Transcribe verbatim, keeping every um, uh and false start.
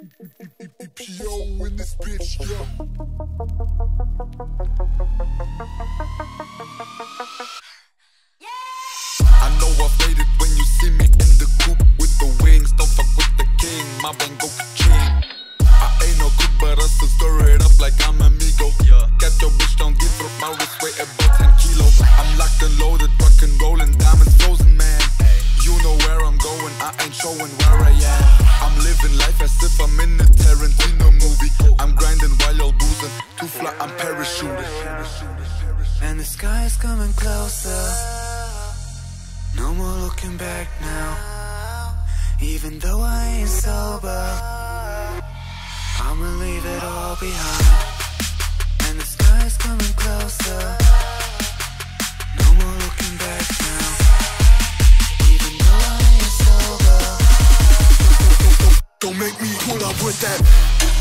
E P O in this bitch, yo. I know I've made it when you see me in the coupe with the wings. Don't fuck with the king, my bang go ka-ching. I ain't no cook, but I still stir it up like I'm amigo. Got your bitch down deep, but my wrist weigh about ten kilo. I'm locked and loaded, rock and rollin', diamonds frozen, man. You know where I'm going, I ain't showing where I am. I'm living life as if I'm in a Tarantino movie. I'm grinding while y'all boozing, too fly, I'm parachuting. And the sky is coming closer. No more looking back now. Even though I ain't sober, I'ma leave it all behind. And the sky is coming closer. No more looking back now. Even though I ain't sober. Don't make me pull up with that.